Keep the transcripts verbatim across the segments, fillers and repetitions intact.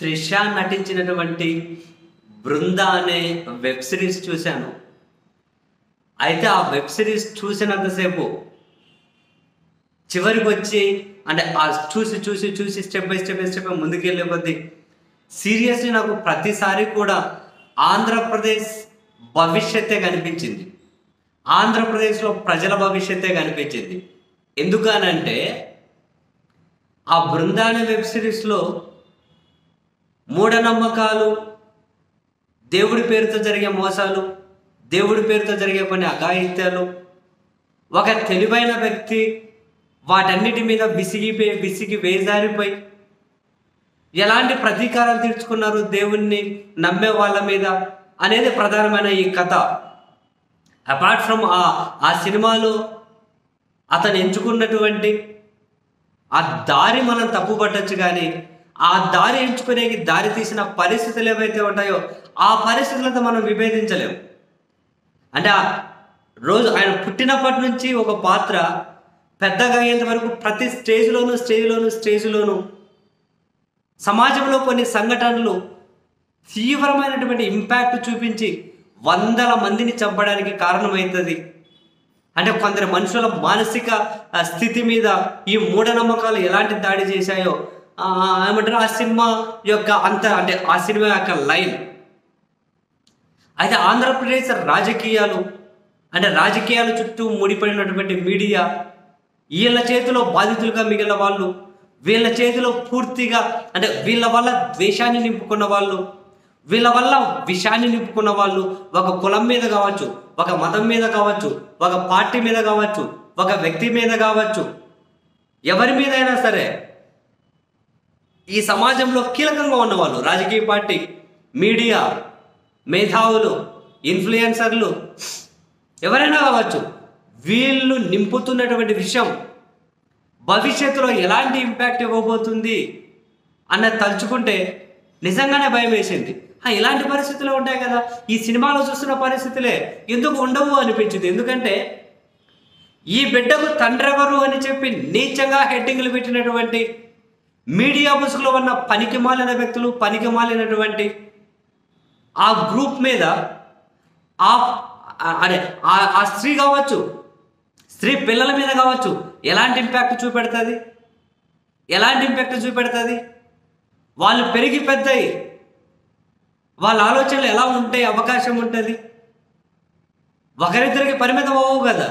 త్రిష నటించినటువంటి బృంద అనే web series చూశాను. అయితే ఆ వెబ్ సిరీస్ చూసినంతసేపు చివరికి వచ్చి అంటే ఆ చూసి చూసి చూసి step by step by step ముందుకు వెళ్ళే కొద్దీ సీరియస్లీ నాకు ప్రతిసారి కూడా ఆంధ్రప్రదేశ్ భవిష్యత్తే కనిపించింది. ఆంధ్రప్రదేశ్లో ప్రజల భవిష్యత్తే కనిపించింది. ఎందుకనంటే ఆ బృంద అనే వెబ్ సిరీస్లో మూఢనమ్మకాలు, దేవుడి పేరుతో జరిగే మోసాలు, దేవుడి పేరుతో జరిగే కొన్ని అఘాయిత్యాలు, ఒక తెలివైన వ్యక్తి వాటన్నిటి మీద విసిగిపోయి విసిగి వేజారిపోయి ఎలాంటి ప్రతీకారాలు తీర్చుకున్నారు దేవుణ్ణి నమ్మే వాళ్ళ మీద అనేది ప్రధానమైన ఈ కథ. అపార్ట్ ఫ్రమ్ ఆ ఆ సినిమాలో అతను ఎంచుకున్నటువంటి ఆ దారి మనం తప్పు పట్టచ్చు, కానీ ఆ దారి ఎంచుకునే దారి తీసిన పరిస్థితులు ఏవైతే ఉంటాయో ఆ పరిస్థితులతో మనం విభేదించలేము. అంటే ఆ రోజు ఆయన పుట్టినప్పటి నుంచి ఒక పాత్ర పెద్దగా అయ్యేంత వరకు ప్రతి స్టేజ్లోనూ స్టేజ్లోనూ స్టేజ్లోనూ సమాజంలో కొన్ని సంఘటనలు తీవ్రమైనటువంటి ఇంపాక్ట్ చూపించి వందల మందిని చంపడానికి కారణమవుతుంది. అంటే కొందరు మనుషుల మానసిక స్థితి మీద ఈ మూఢనమ్మకాలు ఎలాంటి దాడి చేశాయో ఏమంటారు ఆ సినిమా యొక్క అంత అంటే ఆ సినిమా యొక్క లైన్. అయితే ఆంధ్రప్రదేశ్ రాజకీయాలు అంటే రాజకీయాల చుట్టూ ముడిపడినటువంటి మీడియా, వీళ్ళ చేతిలో బాధితులుగా మిగిలిన వాళ్ళు, వీళ్ళ చేతిలో పూర్తిగా అంటే వీళ్ళ వల్ల ద్వేషాన్ని నింపుకున్న వాళ్ళు, వీళ్ళ వల్ల విషాన్ని నింపుకున్న వాళ్ళు, ఒక కులం మీద కావచ్చు, ఒక మతం మీద కావచ్చు, ఒక పార్టీ మీద కావచ్చు, ఒక వ్యక్తి మీద కావచ్చు, ఎవరి మీద అయినా సరే ఈ సమాజంలో కీలకంగా ఉన్నవాళ్ళు, రాజకీయ పార్టీ, మీడియా, మేధావులు, ఇన్ఫ్లుయెన్సర్లు, ఎవరైనా కావచ్చు, వీళ్ళు నింపుతున్నటువంటి విషయం భవిష్యత్తులో ఎలాంటి ఇంపాక్ట్ ఇవ్వబోతుంది అన్నది తలుచుకుంటే నిజంగానే భయం వేసింది. ఇలాంటి పరిస్థితులు ఉంటాయి కదా, ఈ సినిమాలో చూస్తున్న పరిస్థితులే ఎందుకు ఉండవు అనిపించింది. ఎందుకంటే ఈ బిడ్డకు తండ్రి ఎవరు అని చెప్పి నీచంగా హెడ్డింగ్లు పెట్టినటువంటి మీడియా ముసుగులో ఉన్న పనికి మాలిన వ్యక్తులు, పనికి మాలినటువంటి ఆ గ్రూప్ మీద ఆ అదే ఆ స్త్రీ కావచ్చు, స్త్రీ పిల్లల మీద కావచ్చు ఎలాంటి ఇంపాక్ట్ చూపెడుతుంది, ఎలాంటి ఇంపాక్ట్ చూపెడుతుంది. వాళ్ళు పెరిగి పెద్దయి వాళ్ళ ఆలోచనలు ఎలా ఉంటే అవకాశం ఉంటుంది. ఒకరిద్దరికి పరిమితం అవ్వవు కదా,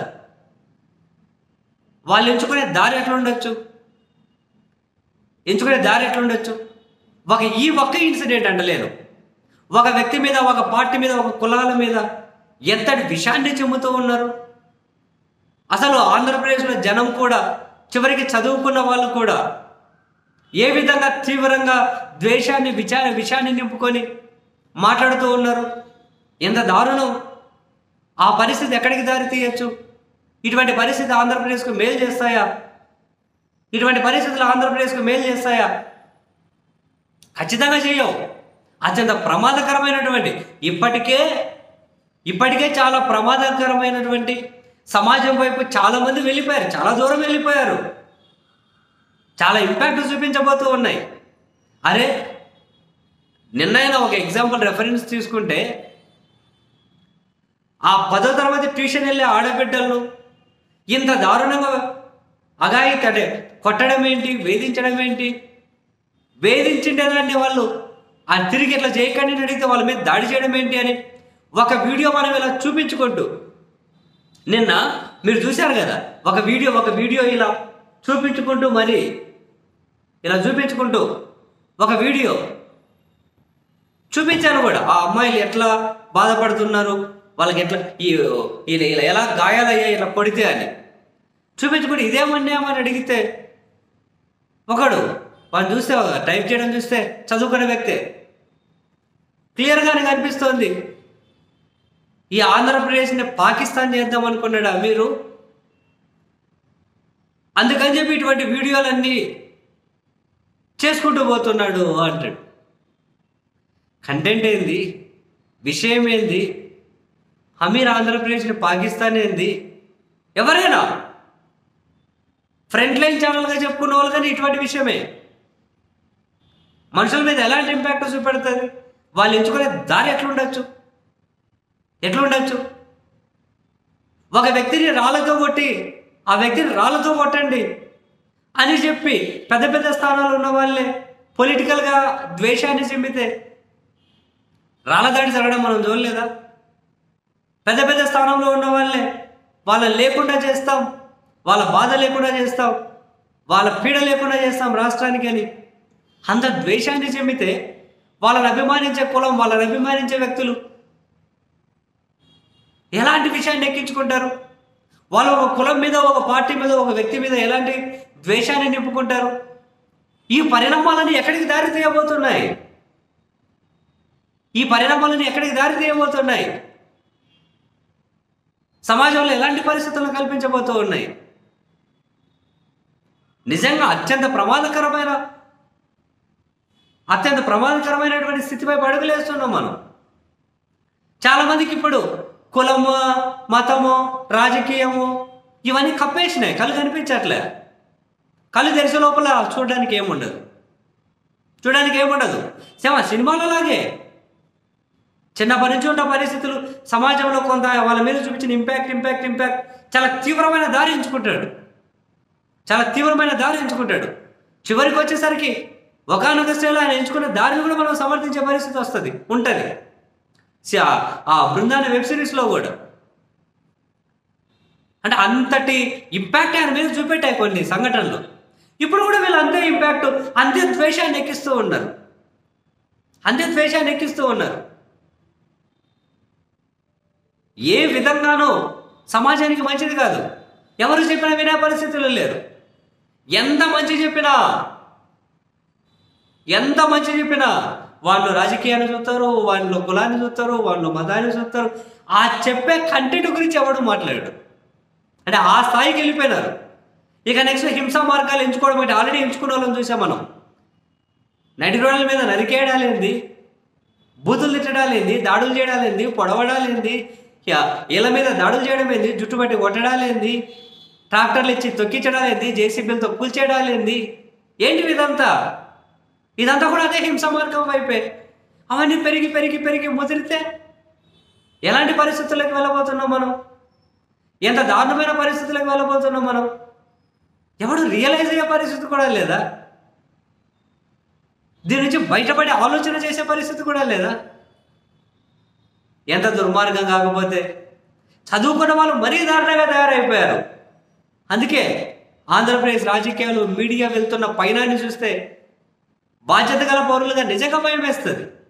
వాళ్ళు ఎంచుకునే దారి ఎట్లా ఉండొచ్చు ఎంచుకునే దారి ఎట్లా ఉండొచ్చు ఒక ఈ ఒక్క ఇన్సిడెంట్ అంటలేను, ఒక వ్యక్తి మీద, ఒక పార్టీ మీద, ఒక కులాల మీద ఎంతటి విషాన్ని చెమ్ముతూ ఉన్నారు. అసలు ఆంధ్రప్రదేశ్లో జనం కూడా చివరికి చదువుకున్న వాళ్ళు కూడా ఏ విధంగా తీవ్రంగా ద్వేషాన్ని విచా విషాన్ని నింపుకొని మాట్లాడుతూ ఉన్నారు. ఎంత దారుణం! ఆ పరిస్థితి ఎక్కడికి దారి తీయచ్చు? ఇటువంటి పరిస్థితి ఆంధ్రప్రదేశ్కు మేలు చేస్తాయా? ఇటువంటి పరిస్థితులు ఆంధ్రప్రదేశ్కు మేలు చేస్తాయా? ఖచ్చితంగా చేయవు. అత్యంత ప్రమాదకరమైనటువంటి ఇప్పటికే ఇప్పటికే చాలా ప్రమాదకరమైనటువంటి సమాజం వైపు చాలామంది వెళ్ళిపోయారు, చాలా దూరం వెళ్ళిపోయారు, చాలా ఇంపాక్ట్ చూపించబోతూ ఉన్నాయి. అరే నిన్నైనా ఒక ఎగ్జాంపుల్ రెఫరెన్స్ తీసుకుంటే ఆ పదో తరగతి ట్యూషన్ వెళ్ళే ఆడబిడ్డలను ఇంత దారుణంగా అఘాయిత్య అంటే కొట్టడం ఏంటి, వేధించడం ఏంటి, వేధించిండేదండి వాళ్ళు ఆ తిరిగి ఇట్లా చేయకండి అని అడిగితే వాళ్ళ మీద దాడి చేయడం ఏంటి అని ఒక వీడియో మనం ఇలా చూపించుకుంటూ నిన్న మీరు చూశారు కదా, ఒక వీడియో ఒక వీడియో ఇలా చూపించుకుంటూ మరి ఇలా చూపించుకుంటూ ఒక వీడియో చూపించాను కూడా. ఆ అమ్మాయిలు ఎట్లా బాధపడుతున్నారు, వాళ్ళకి ఎట్లా ఈ ఇలా ఇలా ఎలా గాయాలయ్యాయి ఇట్లా కొడితే అని చూపించుకుంటూ ఇదేమన్నామని అడిగితే ఒకడు వాళ్ళు చూస్తే టైప్ చేయడం చూస్తే చదువుకునే వ్యక్తే క్లియర్గానే కనిపిస్తోంది. ఈ ఆంధ్రప్రదేశ్ని పాకిస్తాన్ చేద్దాం అనుకున్నాడా మీరు? అందుకని చెప్పి ఇటువంటి వీడియోలన్నీ చేసుకుంటూ పోతున్నాడు అంటాడు. కంటెంట్ ఏంది, విషయం ఏంది? అమీర్ ఆంధ్రప్రదేశ్ని పాకిస్తాన్ ఏంది? ఎవరైనా ఫ్రంట్ లైన్ ఛానల్గా చెప్పుకున్న వాళ్ళు కానీ ఇటువంటి విషయమే. మనుషుల మీద ఎలాంటి ఇంపాక్ట్ చూపెడుతుంది? వాళ్ళు ఎంచుకునే దారి ఎట్లుండొచ్చు ఎట్లుండొచ్చు ఒక వ్యక్తిని రాళ్ళతో కొట్టి ఆ వ్యక్తిని రాళ్ళతో కొట్టండి అని చెప్పి పెద్ద పెద్ద స్థానాలు ఉన్న వాళ్ళే పొలిటికల్గా ద్వేషాన్ని చెందితే రాళ్ళ దాడి జరగడం మనం చూడలేదా? పెద్ద పెద్ద స్థానంలో ఉన్న వాళ్ళే వాళ్ళని లేకుండా చేస్తాం, వాళ్ళ బాధ లేకుండా చేస్తాం, వాళ్ళ పీడ లేకుండా చేస్తాం రాష్ట్రానికి అని అంత ద్వేషాన్ని చెందితే వాళ్ళని అభిమానించే కులం, వాళ్ళని అభిమానించే వ్యక్తులు ఎలాంటి విషయాన్ని ఎక్కించుకుంటారు? వాళ్ళు ఒక కులం మీద, ఒక పార్టీ మీద, ఒక వ్యక్తి మీద ఎలాంటి ద్వేషాన్ని నింపుకుంటారు? ఈ పరిణామాలని ఎక్కడికి దారి తీయబోతున్నాయి? ఈ పరిణామాలని ఎక్కడికి దారి తీయబోతున్నాయి? సమాజంలో ఎలాంటి పరిస్థితులను కల్పించబోతూ ఉన్నాయి? నిజంగా అత్యంత ప్రమాదకరమైన అత్యంత ప్రమాదకరమైనటువంటి స్థితిపై అడుగులేస్తున్నాం మనం. చాలామందికి ఇప్పుడు కులము, మతము, రాజకీయము ఇవన్నీ కప్పేసినాయి, కళ్ళు కనిపించట్లే. కళ్ళు తెరిసే లోపల చూడడానికి ఏముండదు, చూడడానికి ఏముండదు. సేమ సినిమాలలాగే చిన్నప్పటి నుంచి ఉన్న పరిస్థితులు సమాజంలో కొంత వాళ్ళ మీద చూపించిన ఇంపాక్ట్ ఇంపాక్ట్ ఇంపాక్ట్ చాలా తీవ్రమైన దారి ఎంచుకుంటాడు, చాలా తీవ్రమైన దారి ఎంచుకుంటాడు. చివరికి వచ్చేసరికి ఒకనొక స్టైల్ ఆయన ఎంచుకున్న దారిని కూడా మనం సమర్థించే పరిస్థితి వస్తుంది ఉంటుంది. ఆ బృందాన వెబ్ సిరీస్లో కూడా అంటే అంతటి ఇంపాక్ట్ ఆయన మీద చూపెట్టాయి కొన్ని సంఘటనలు. ఇప్పుడు కూడా వీళ్ళు అంతే ఇంపాక్ట్, అంతే ద్వేషాన్ని ఎక్కిస్తూ ఉన్నారు, అంతే ద్వేషాన్ని ఎక్కిస్తూ ఉన్నారు. ఏ విధంగానూ సమాజానికి మంచిది కాదు. ఎవరు చెప్పినా వినే పరిస్థితులు లేరు. ఎంత మంచి చెప్పినా ఎంత మంచి చెప్పినా వాళ్ళు రాజకీయాన్ని చూస్తారు, వాళ్ళు కులాన్ని చూస్తారు, వాళ్ళు మతాన్ని చూస్తారు. ఆ చెప్పే కంటెంట్ గురించి ఎవడు మాట్లాడాడు అంటే ఆ స్థాయికి వెళ్ళిపోయినారు. ఇక నెక్స్ట్ హింసా మార్గాలు ఎంచుకోవడం అంటే ఆల్రెడీ ఎంచుకున్న వాళ్ళని చూసాం మనం. నడి రోడ్ల మీద నరికేయడాలేంది, బూతులు తిట్టడాలేంది, దాడులు చేయడాలేంది, పొడవడాలేంది, ఇళ్ళ మీద దాడులు చేయడం ఏంది, జుట్టు పట్టి కొట్టడాలేంది, ట్రాక్టర్లు ఇచ్చి తొక్కించడాలేంది, జేసీబీలతో కూల్చేయడాలేంది, ఏంటి ఇదంతా? ఇదంతా కూడా అదే హింస మార్గం వైపే. అవన్నీ పెరిగి పెరిగి పెరిగి ముదిరితే ఎలాంటి పరిస్థితులకు వెళ్ళబోతున్నాం మనం? ఎంత దారుణమైన పరిస్థితులకు వెళ్ళబోతున్నాం మనం? ఎవడు రియలైజ్ అయ్యే పరిస్థితి కూడా లేదా? దీని నుంచి బయటపడే ఆలోచన చేసే పరిస్థితి కూడా లేదా? ఎంత దుర్మార్గం కాకపోతే చదువుకున్న వాళ్ళు మరీ దారుణంగా తయారైపోయారు. అందుకే ఆంధ్రప్రదేశ్ రాజకీయాలు, మీడియా వెళ్తున్న పైనాన్ని చూస్తే బాధ్యత గల పౌరులుగా నిజంగా భయం వేస్తుంది.